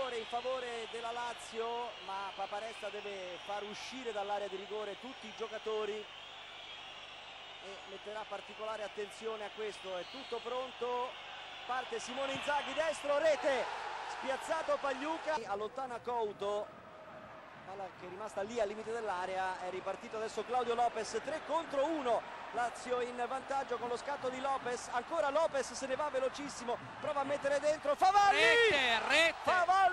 rigore in favore della Lazio, ma Paparesta deve far uscire dall'area di rigore tutti i giocatori e metterà particolare attenzione a questo. È tutto pronto, parte Simone Inzaghi, destro, rete, spiazzato Pagliuca, allontana Couto, palla che è rimasta lì al limite dell'area. È ripartito adesso Claudio Lopez, 3 contro 1, Lazio in vantaggio con lo scatto di Lopez, ancora Lopez se ne va velocissimo, prova a mettere dentro Favalli! Rete! Favalli!